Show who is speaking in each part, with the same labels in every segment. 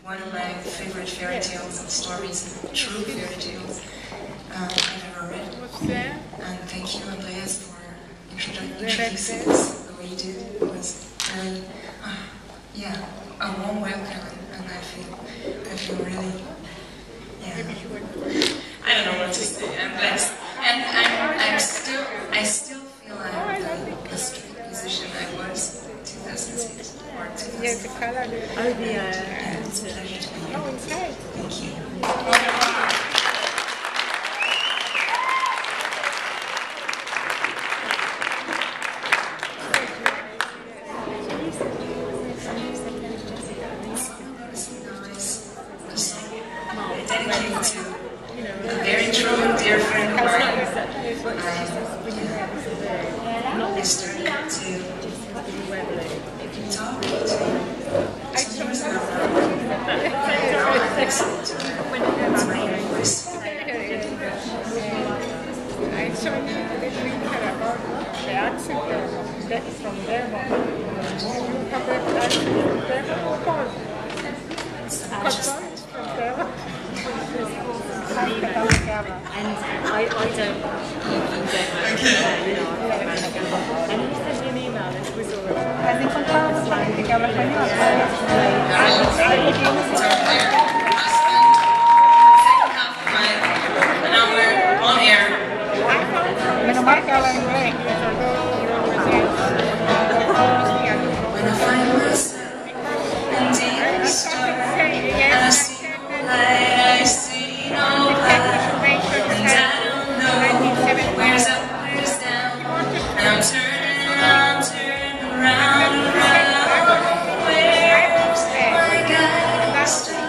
Speaker 1: one of my favorite fairy tales and stories, true fairy tales I've ever read. And thank you, Andreas, for introducing us the way you did. It was very, yeah, a warm welcome, and I feel really, yeah. I don't know what to say. I'm blessed, and I still feel I'm the street musician I was 2006 or 2007.
Speaker 2: Yes, the color.
Speaker 1: Oh, yeah, it's a pleasure to be here.
Speaker 2: Oh, inside.
Speaker 1: Thank you. Dedicated to a very true and dear friend of mine. I started to talk to it's my inner voice.
Speaker 2: I saw you reading her about the accent that is from Denmark. You have that accent from Denmark, of course. Cotton is from Denmark.
Speaker 3: And I don't, you know, and he sent me an email and it was all
Speaker 2: ¿Has encontrado un plan que habla español?
Speaker 1: And now we're on air.
Speaker 2: Menos mal que habla inglés.
Speaker 1: When I find myself in deep storm, and I see no light, I see no path, and I don't know where's up, where's down, and I'm turning around and around. Where's my guiding star?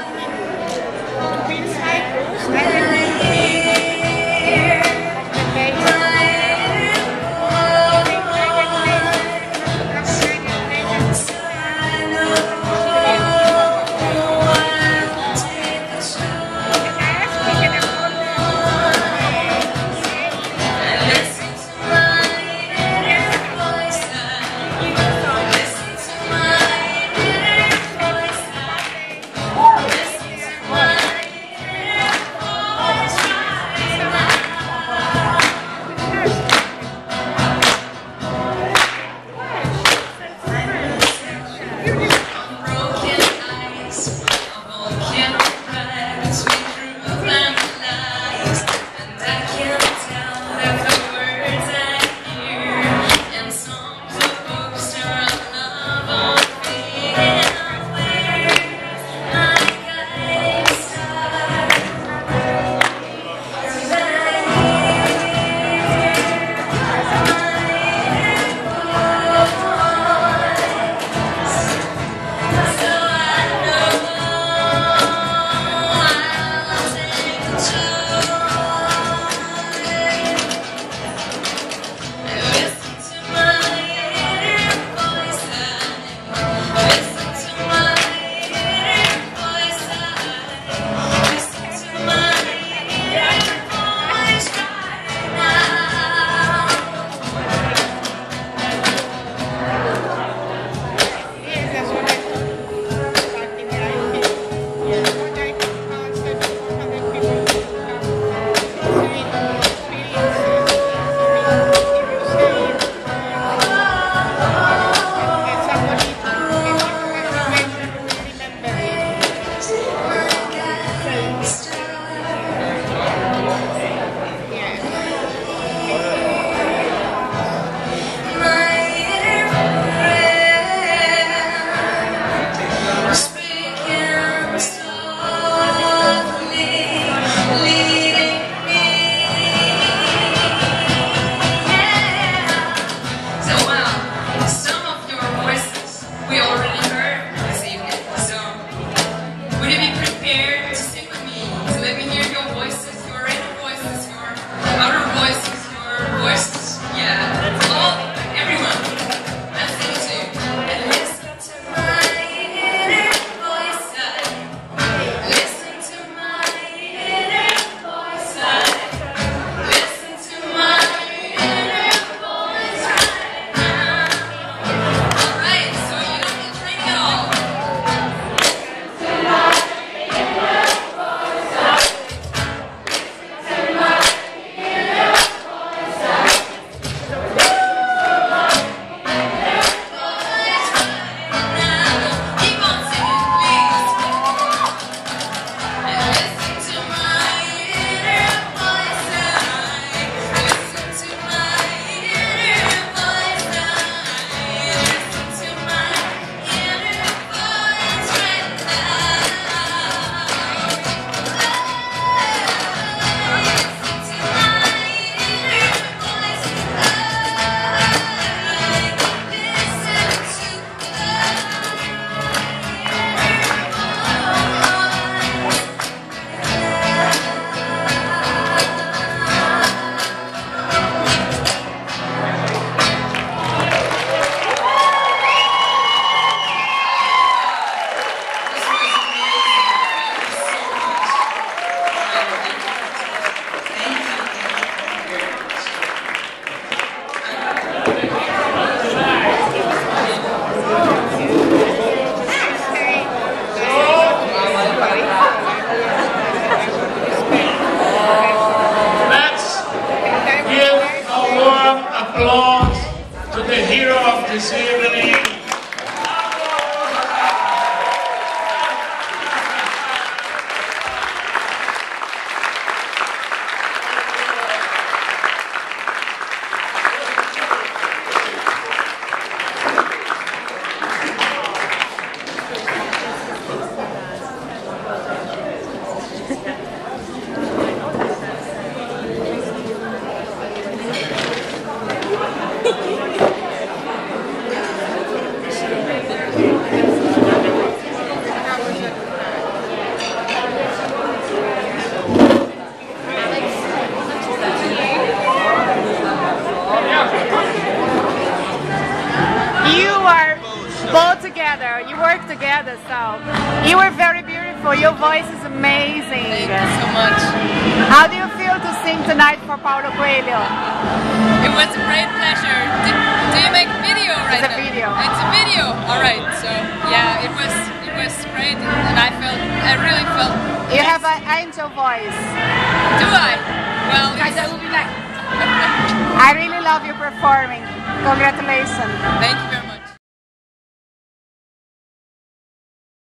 Speaker 4: Wow. You were very beautiful. Your voice is amazing.
Speaker 5: Thank you so much.
Speaker 4: How do you feel to sing tonight for Paulo Coelho?
Speaker 5: It was a great pleasure. Do you make video right
Speaker 4: It's a
Speaker 5: now?
Speaker 4: video.
Speaker 5: It's a video. All right. So yeah, it was great, and I really felt.
Speaker 4: You have an angel voice.
Speaker 5: Do I? Well, guys, I will be back.
Speaker 4: I really love you performing. Congratulations.
Speaker 5: Thank you very much.